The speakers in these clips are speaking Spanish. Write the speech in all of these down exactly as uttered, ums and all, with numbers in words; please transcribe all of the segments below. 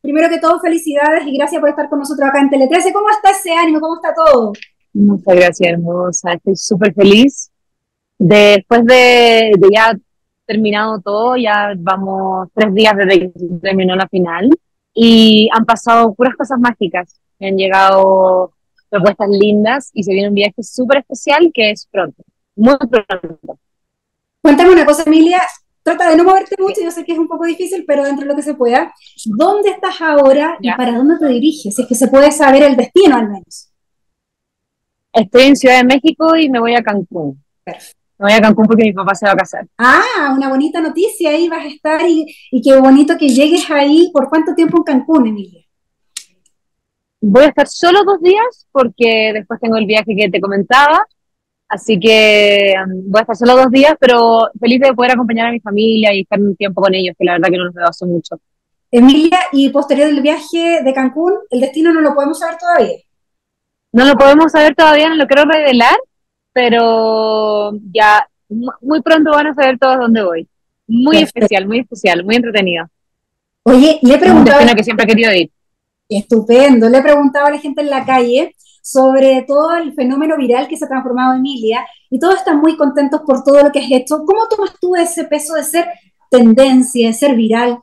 primero que todo, felicidades y gracias por estar con nosotros acá en Tele trece. ¿Cómo está ese ánimo? ¿Cómo está todo? Muchas gracias, hermosa. Estoy súper feliz. Después de, de ya terminado todo, ya vamos tres días desde que se terminó la final y han pasado puras cosas mágicas. Me han llegado propuestas lindas y se viene un viaje súper especial que es pronto, muy pronto. Cuéntame una cosa, Emilia. Trata de no moverte mucho, yo sé que es un poco difícil, pero dentro de lo que se pueda. ¿Dónde estás ahora y Ya. para dónde te diriges? Si es que se puede saber el destino al menos. Estoy en Ciudad de México y me voy a Cancún. Perfecto. Me voy a Cancún porque mi papá se va a casar. Ah, una bonita noticia, ahí vas a estar y, y qué bonito que llegues ahí. ¿Por cuánto tiempo en Cancún, Emilia? Voy a estar solo dos días porque después tengo el viaje que te comentaba. Así que um, voy a estar solo dos días, pero feliz de poder acompañar a mi familia y estar un tiempo con ellos, que la verdad que no los veo hace mucho. Emilia, y posterior del viaje de Cancún, el destino no lo podemos saber todavía. No lo podemos saber todavía, no lo quiero revelar, pero ya mu- muy pronto van a saber todos dónde voy. Muy Perfecto. especial, muy especial, muy entretenido. Oye, le he Es un preguntado a la destino que siempre he querido ir. Estupendo. Le he preguntado a la gente en la calle sobre todo el fenómeno viral que se ha transformado en Emilia y todos están muy contentos por todo lo que has hecho. ¿Cómo tomas tú ese peso de ser tendencia, de ser viral?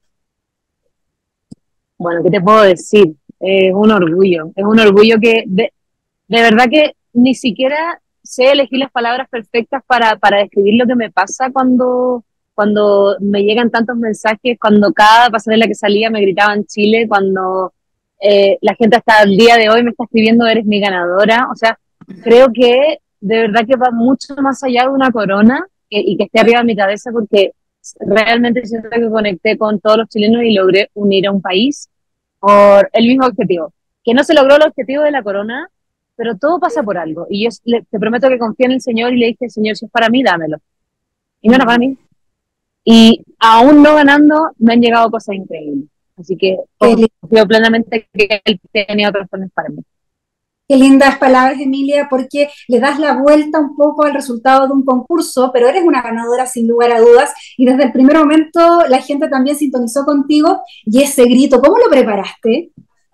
Bueno, ¿qué te puedo decir? Es un orgullo, es un orgullo que de, de verdad que ni siquiera sé elegir las palabras perfectas para, para describir lo que me pasa cuando, cuando me llegan tantos mensajes, cuando cada pasarela que salía me gritaban Chile, cuando eh, la gente hasta el día de hoy me está escribiendo eres mi ganadora. O sea, creo que de verdad que va mucho más allá de una corona que, y que esté arriba de mi cabeza porque realmente siento que conecté con todos los chilenos y logré unir a un país por el mismo objetivo. Que no se logró el objetivo de la corona, pero todo pasa por algo. Y yo le, te prometo que confié en el Señor y le dije, Señor, si es para mí, dámelo. Y no era para mí. Y aún no ganando, me han llegado cosas increíbles. Así que Qué, confío plenamente que Él tenía otros planes para mí. qué lindas palabras, Emilia, porque le das la vuelta un poco al resultado de un concurso, pero eres una ganadora sin lugar a dudas. Y desde el primer momento la gente también sintonizó contigo y ese grito, ¿cómo lo preparaste?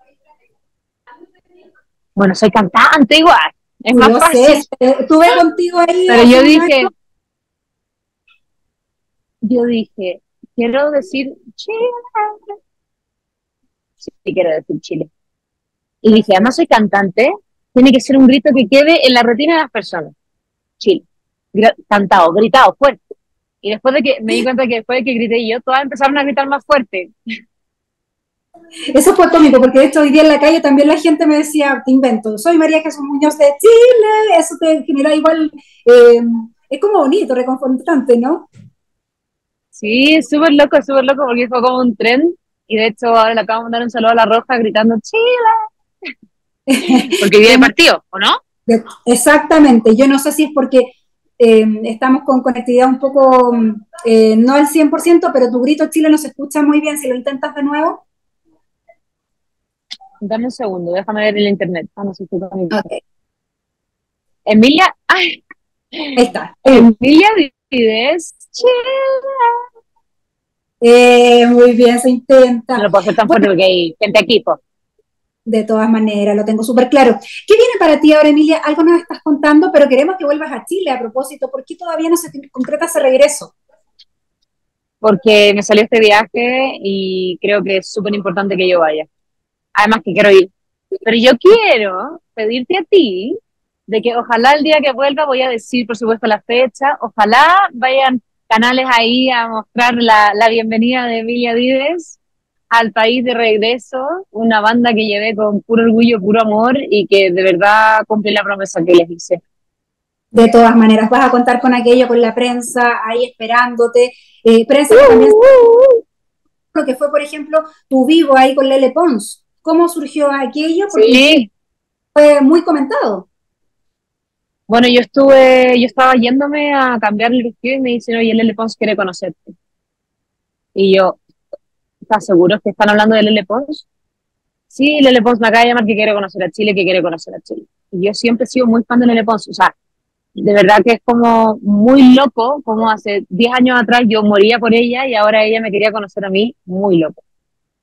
Bueno, soy cantante igual, es Sí, más yo sé, fácil. estuve contigo ahí Pero hace yo un año. dije, yo dije, quiero decir Chile. Sí, quiero decir Chile. Y dije, además soy cantante, tiene que ser un grito que quede en la retina de las personas. Chile. Gra- cantado, gritado, fuerte. Y después de que me di cuenta que después de que grité yo, todas empezaron a gritar más fuerte. Eso fue cómico, porque de hecho hoy día en la calle también la gente me decía, te invento, soy María Jesús Muñoz de Chile, eso te genera igual, eh, es como bonito, reconfortante, ¿no? Sí, súper loco, súper loco, porque fue como un tren. Y de hecho, ahora le acabo de mandar un saludo a la Roja gritando Chile, porque viene Es de muy- partido, ¿o no? Exactamente, yo no sé si es porque eh, estamos con conectividad un poco, eh, no al cien por ciento, pero tu grito Chile no se escucha muy bien, si lo intentas de nuevo. Dame un segundo, déjame ver el internet. Ah, no sé si estoy Ok, Emilia, ay, ahí está. Uh, Emilia Vides, Chile. eh, muy bien, se No intenta. lo puedo hacer tan Bueno, fuerte porque hay gente aquí, pues. de todas maneras, lo tengo súper claro. ¿Qué viene para ti ahora, Emilia? Algo nos estás contando, pero queremos que vuelvas a Chile a propósito. ¿Por qué todavía no se concreta ese regreso? Porque me salió este viaje y creo que es súper importante que yo vaya. Además que quiero ir. Pero yo quiero pedirte a ti de que ojalá el día que vuelva voy a decir, por supuesto, la fecha. Ojalá vayan canales ahí a mostrar la, la bienvenida de Emilia Vives al país de regreso, una banda que llevé con puro orgullo, puro amor y que de verdad cumplí la promesa que les hice. De todas maneras, vas a contar con aquello, con la prensa ahí esperándote. Eh, Uh, prensa que también, uh, uh. lo que fue, por ejemplo, tu vivo ahí con Lele Pons. ¿Cómo surgió aquello? Porque en Chile Sí, fue muy comentado. bueno, yo estuve, yo estaba yéndome a cambiar el vestido y me dicen, oye, Lele Pons quiere conocerte. Y yo, ¿estás seguro que están hablando de Lele Pons? Sí, Lele Pons me acaba de llamar que quiere conocer a Chile, que quiere conocer a Chile. Y yo siempre he sido muy fan de Lele Pons. O sea, de verdad que es como muy loco, como hace diez años atrás yo moría por ella y ahora ella me quería conocer a mí, muy loco.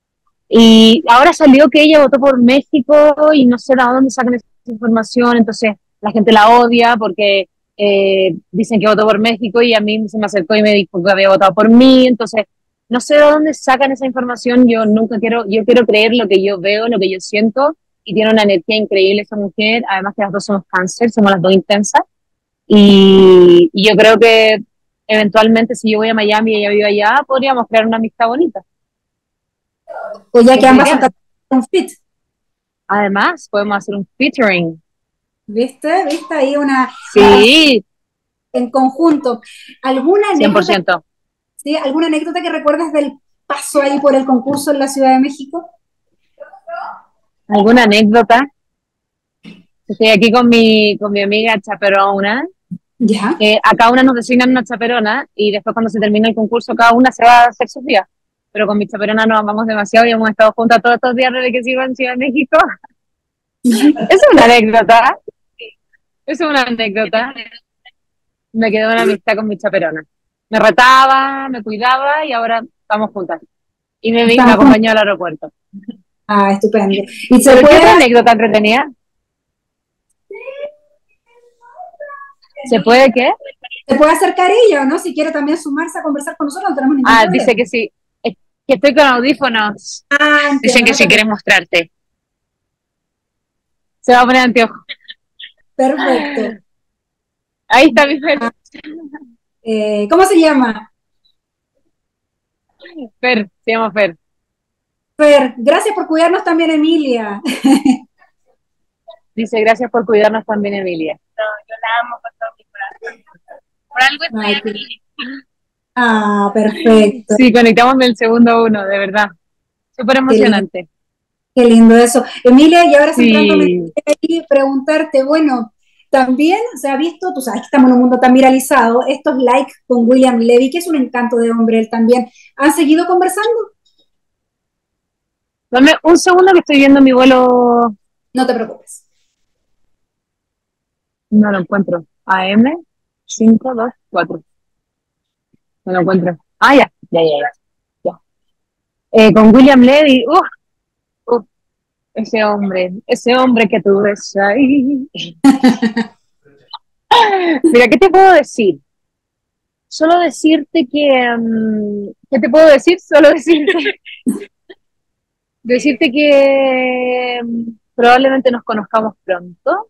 Y ahora salió que ella votó por México y no sé de dónde sacan esa información, entonces la gente la odia porque eh, dicen que votó por México y a mí se me acercó y me dijo que había votado por mí, entonces no sé de dónde sacan esa información, yo nunca quiero, yo quiero creer lo que yo veo, lo que yo siento, y tiene una energía increíble esa mujer, además que las dos somos cáncer, somos las dos intensas, y, y yo creo que eventualmente si yo voy a Miami y ella vive allá, podríamos crear una amistad bonita. O ya ¿Qué que te ambas son dirías? un fit, Además, podemos hacer un featuring. ¿viste? ¿Viste? Ahí una, una canción Sí, en conjunto. ¿Alguna cien por anécdota, ciento. sí? ¿Alguna anécdota que recuerdas del paso ahí por el concurso en la Ciudad de México? ¿Alguna anécdota? Estoy aquí con mi, con mi amiga chaperona, Ya. que a cada una nos designan una chaperona y después cuando se termina el concurso cada una se va a hacer sus días. Pero con mi chaperona nos amamos demasiado y hemos estado juntas todos estos días desde que sigo en Ciudad de México. Es una anécdota, es una anécdota. Me quedó una amistad con mi chaperona. Me retaba, me cuidaba y ahora estamos juntas. Y me, me Estamos con... acompañó al aeropuerto. Ah, estupendo. ¿Y se ¿Pero qué otra puede, anécdota entretenida? ¿Se puede qué? se puede acercar ella o no? Si quiere también sumarse a conversar con nosotros, no tenemos ningún Ah, problema. dice que sí. Es que estoy con audífonos. Ah, Dicen entiendo, que no si te quieres preocupes. mostrarte. Se va a poner anteojos. Perfecto. Ahí está mi Fer. Eh, ¿cómo se llama? Fer, se llama Fer. Fer, gracias por cuidarnos también, Emilia. Dice, gracias por cuidarnos también, Emilia. No, yo la amo con todo mi corazón. Por algo estoy Ay, qué... aquí. Ah, perfecto. Sí, conectamos en el segundo uno, de verdad. Súper Qué lindo, emocionante. qué lindo eso. Emilia, y ahora centrándome Sí. y preguntarte, bueno, también se ha visto, tú sabes que estamos en un mundo tan viralizado, estos likes con William Levy, que es un encanto de hombre él también. ¿Han seguido conversando? Dame un segundo que estoy viendo mi vuelo. No te preocupes. No lo encuentro. A M cinco dos cuatro. No lo encuentro. Ah, ya, ya, ya, ya. ya. Eh, con William Levy, uf, uf, ese hombre, ese hombre que tú ves ahí. Mira, ¿qué te puedo decir? Solo decirte que, um, ¿qué te puedo decir? Solo decirte, decirte que um, probablemente nos conozcamos pronto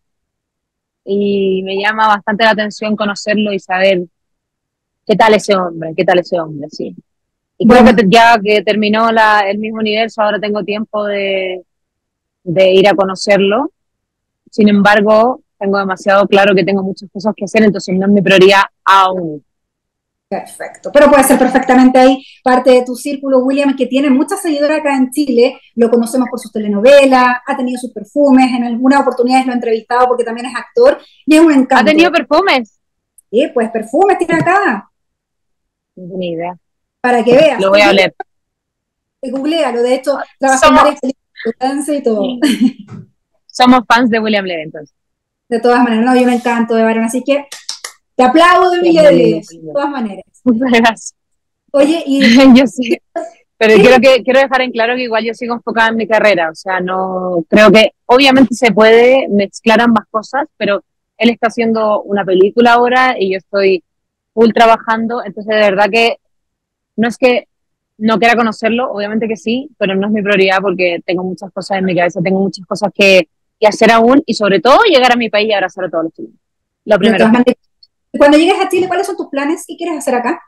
y me llama bastante la atención conocerlo y saber qué tal ese hombre, qué tal ese hombre, sí. Y creo que Bueno, te- ya que terminó la, el mismo universo, ahora tengo tiempo de, de ir a conocerlo. Sin embargo, tengo demasiado claro que tengo muchas cosas que hacer, entonces no es mi prioridad aún. perfecto. Pero puede ser perfectamente ahí parte de tu círculo, William, que tiene muchas seguidoras acá en Chile. Lo conocemos por sus telenovelas, ha tenido sus perfumes, en algunas oportunidades lo he entrevistado porque también es actor y es un ¿Ha encanto. tenido perfumes? Sí, pues perfumes tiene acá, No tengo ni idea. para que veas. Lo voy a Oye, oler. googlealo, de hecho, trabajó en Somos, varias películas de dance y todo. somos fans de William Levy, entonces. De todas maneras, no, yo me encanto de varón, así que te aplaudo, Sí, es Emilia muy de lindo, muy de lindo. todas maneras. Muchas gracias. Oye, y Yo sé. Pero ¿qué? quiero que quiero dejar en claro que igual yo sigo enfocada en mi carrera, o sea, no creo que obviamente se puede mezclar ambas cosas, pero él está haciendo una película ahora y yo estoy full trabajando, entonces de verdad que no es que no quiera conocerlo, obviamente que sí, pero no es mi prioridad porque tengo muchas cosas en mi cabeza, tengo muchas cosas que, que hacer aún y sobre todo llegar a mi país y abrazar a todos los chilenos. Lo De primero. todas maneras, cuando llegues a Chile, ¿cuáles son tus planes? ¿Qué quieres hacer acá?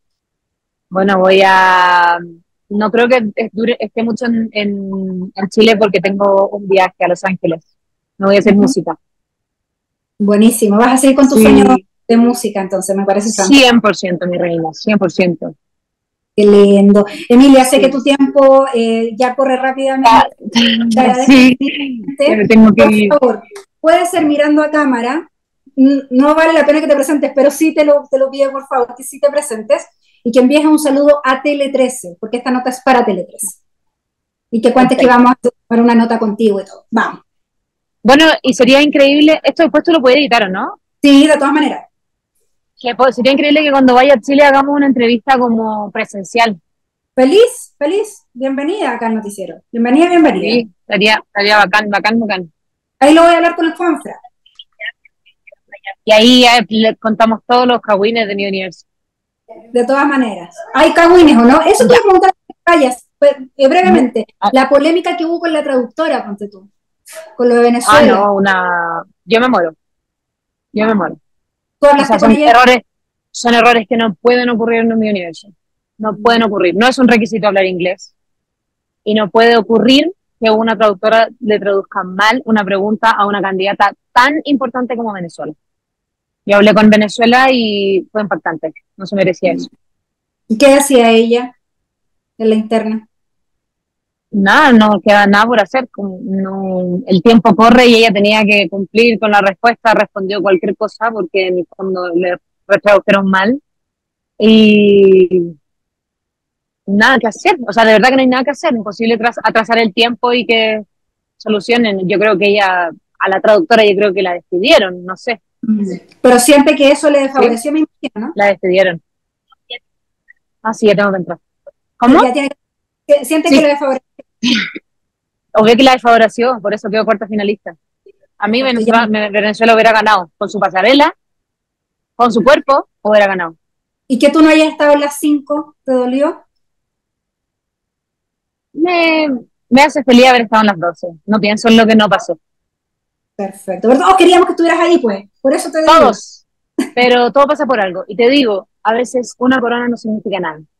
Bueno, voy a... No creo que es- dure, esté mucho en, en, en Chile porque tengo un viaje a Los Ángeles. No voy a hacer Ujú. música. Buenísimo, vas a seguir con tu sueño Sí, de música, entonces me parece fantástico. cien por ciento mi reina, cien por ciento. Qué lindo. Emilia, sé que Sí. tu tiempo eh, ya corre Ah, rápidamente. Te agradezco sí, ya me infinitamente. tengo que Por ir. favor, puedes ser mirando a cámara. N- No vale la pena que te presentes, pero sí te lo, te lo pido, por favor, que sí te presentes y que envíes un saludo a Tele trece, porque esta nota es para Tele trece. Y que cuentes que Perfecto. vamos a tomar una nota contigo y todo. Vamos. Bueno, y sería increíble, esto después tú lo puedes editar, ¿o no? Sí, de todas maneras. Que po- sería increíble que cuando vaya a Chile hagamos una entrevista como presencial. Feliz, feliz, bienvenida acá al noticiero. Bienvenida, bienvenida. Sí, estaría, estaría bacán, bacán, bacán. Ahí lo voy a hablar con el Juanfra. Y ahí eh, le contamos todos los cagüines de mi universo. De todas maneras. ¿Hay cagüines o no? Eso te voy Ya. a preguntar, Vayas, eh, ¿Mm? brevemente. Ah, La polémica que hubo con la traductora, ponte tú, con lo de ah, Venezuela. no, una... Yo me muero, yo me muero. ¿Tú O sea, hablaste con son ella? errores, son errores que no pueden ocurrir en mi universo. No pueden ocurrir. No es un requisito hablar inglés. Y no puede ocurrir que una traductora le traduzca mal una pregunta a una candidata tan importante como Venezuela. Yo hablé con Venezuela y fue impactante. No se merecía eso. ¿Y qué decía ella en la interna? Nada, no queda nada por hacer. Como no, el tiempo corre y ella tenía que cumplir con la respuesta, respondió cualquier cosa porque en el fondo le retradujeron mal. Y nada que hacer. O sea, de verdad que no hay nada que hacer. Imposible tras, atrasar el tiempo y que solucionen. Yo creo que ella, a la traductora, yo creo que la despidieron, no sé. Pero siente que eso le ¿Sí? desfavoreció, me imagino, ¿no? La despidieron. Ah, sí, ya tengo que entrar. Que ¿Cómo? ya tiene, que siente que Sí, le desfavoreció. obvio que la desfavoreció, por eso quedó cuarta finalista. A mí Perfecto, ya. Venezuela, Venezuela hubiera ganado con su pasarela, con su cuerpo, hubiera ganado. ¿Y que tú no hayas estado en las cinco? ¿Te dolió? Me, me hace feliz haber estado en las doce. No pienso en lo que no pasó. Perfecto. ¿Verdad? Oh, queríamos que estuvieras ahí, pues. Por eso te digo. Todos, pero todo pasa por algo. Y te digo, a veces una corona no significa nada.